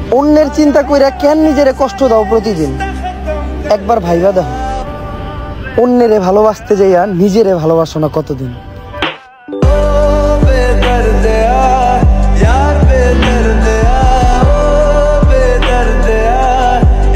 অন্যের চিন্তা কইরা কেন নিজেরে কষ্ট দাও প্রতিদিন? একবার ভাইবা দেখো, অন্যেরে ভালোবাসতে যাইয়া নিজেরে ভালোবাসো না কতদিন।